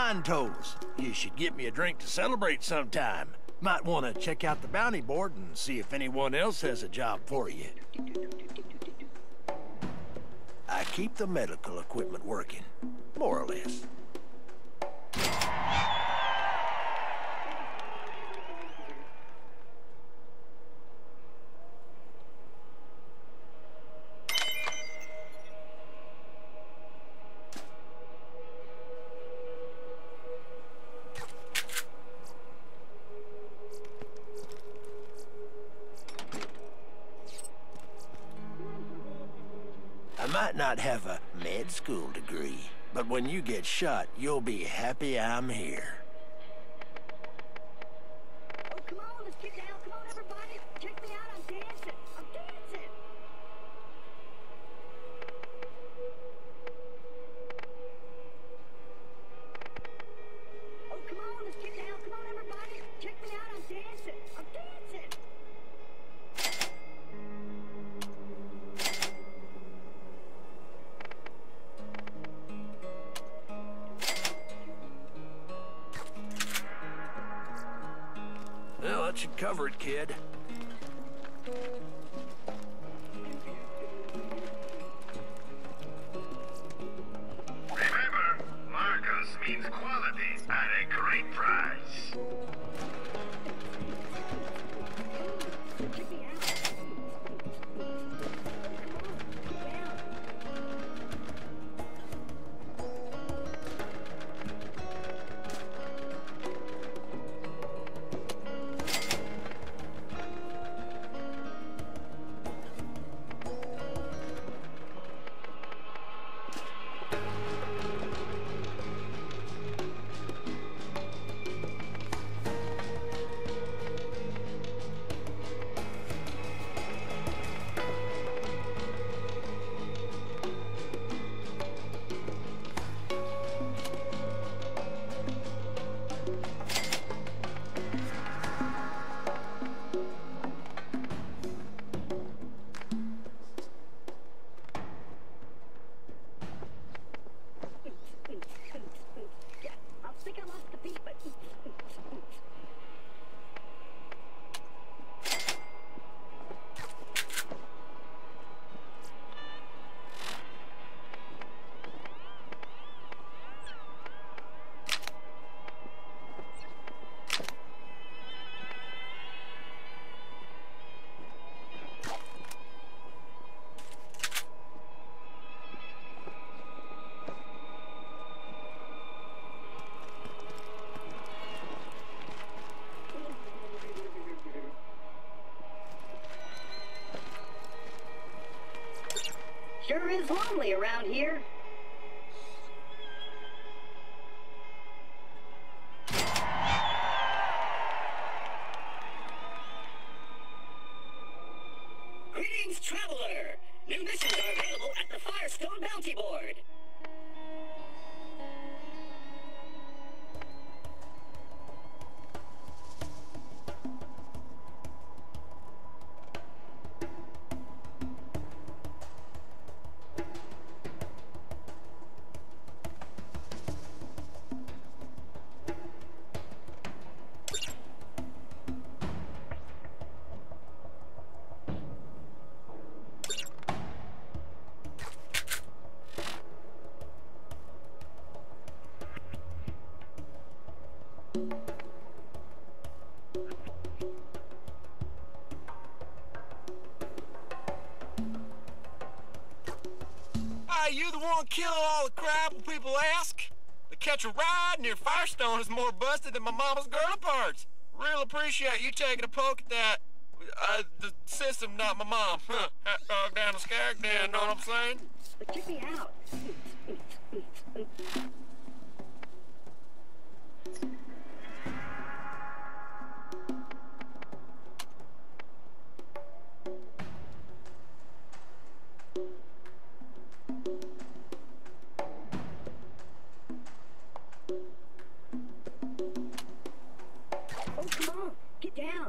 wine totals. You should get me a drink to celebrate sometime. Might want to check out the bounty board and see if anyone else has a job for you. I keep the medical equipment working, more or less. I might not have a med school degree, but when you get shot, you'll be happy I'm here. Oh, come on, let's get down. Come on, everybody. Check me out. I'm dancing. I'm dancing. Oh, come on, let's get down. Come on, everybody. Check me out. I'm dancing. I'm dancing. Well, that should cover it, kid. Remember, Marcus means quality at a great price. Check me out. Come on, get down. Yeah, I think I lost the beat, but... Sure is lonely around here. Greetings, traveler! New missions are available at the Firestone Bounty Board. Hey, you the one killing all the crap when people ask? The catch a ride near Firestone is more busted than my mama's girl parts. Real appreciate you taking a poke at that. The system, not my mom. Hot dog down the skag down, know what I'm saying? But check me out. Oh, come on, get down.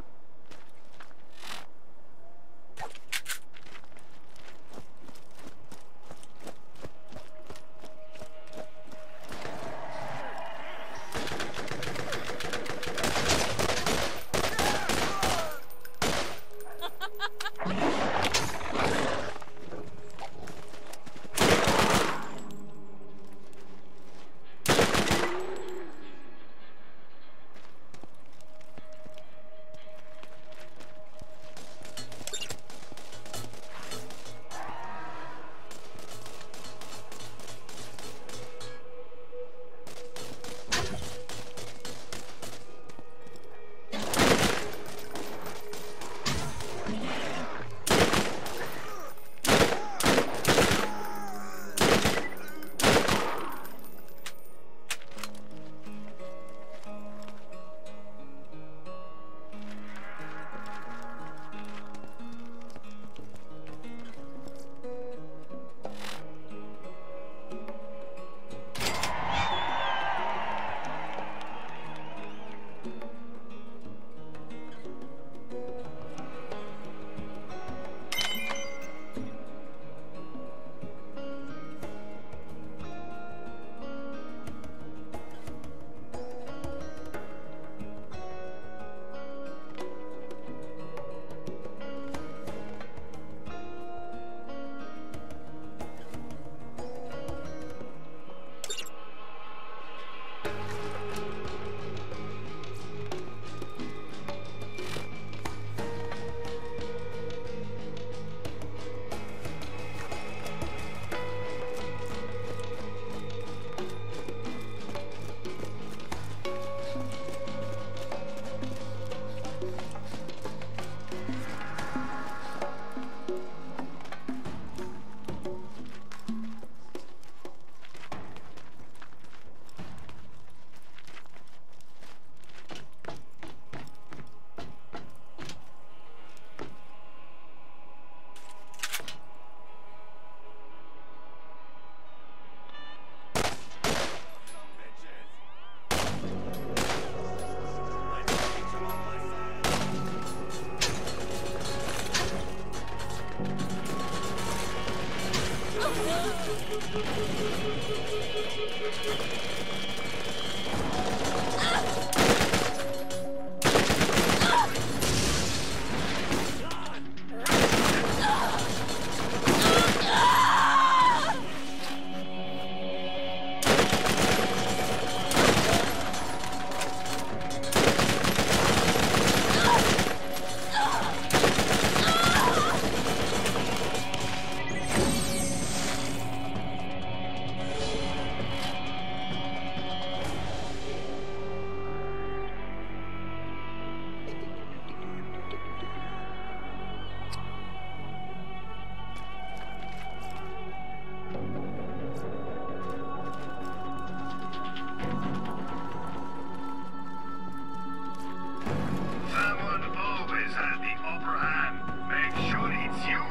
Someone always has the upper hand. Make sure it's you.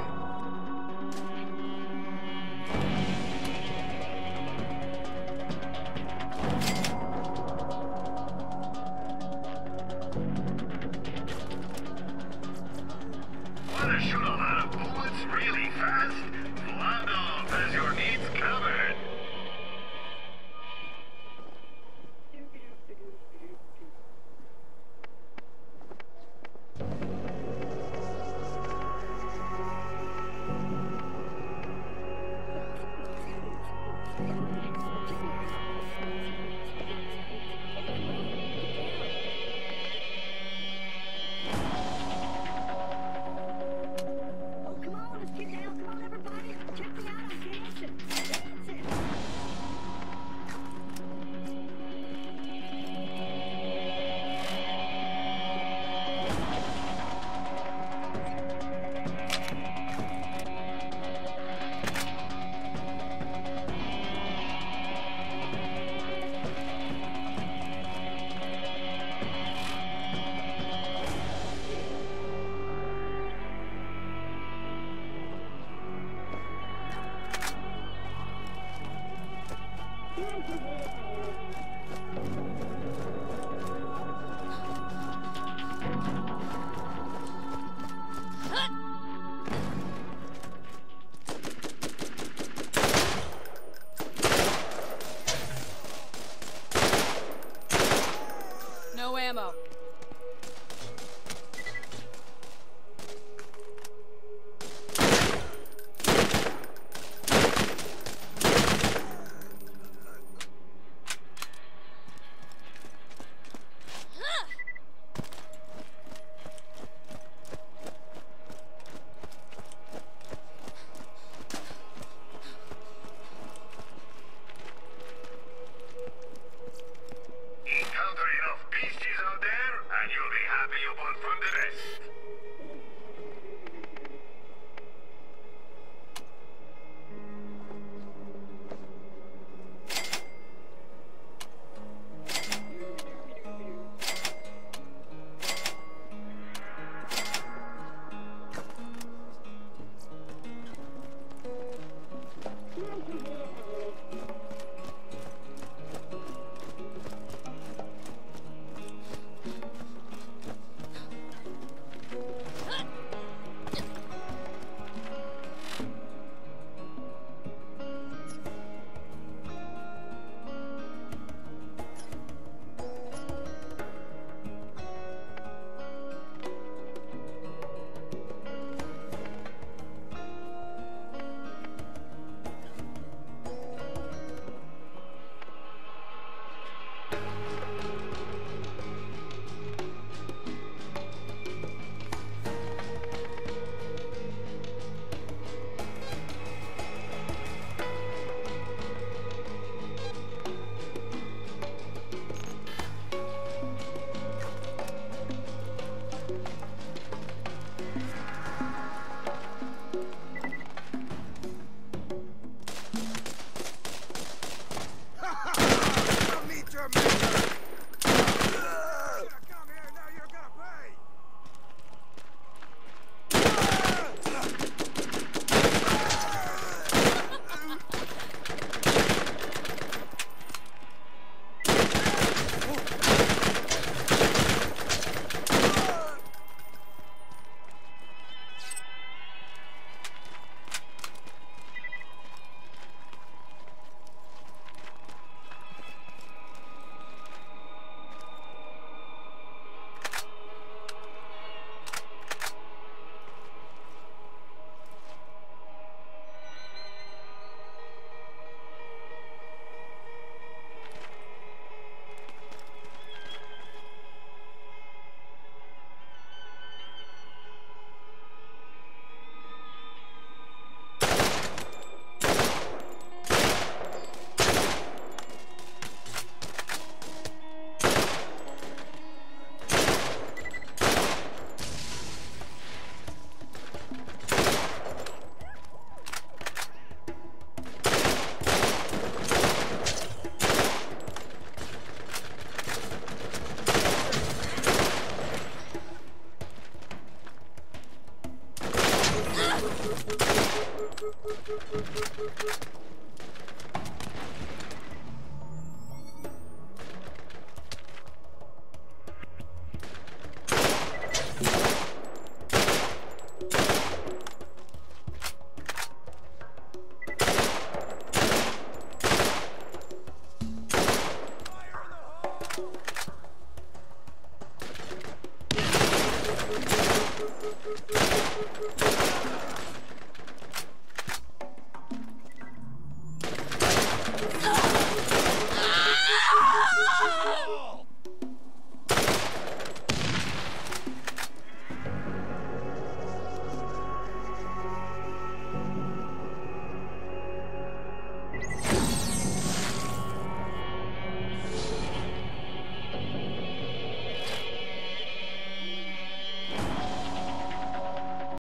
Wanna shoot a lot of bullets really fast? Landolph has your needs covered. Oh, come on, let's get down. Come on, everybody. Check me out on dancing. Dancing. No ammo. Encounter enough beasties out there, and you'll be happy you won from the rest.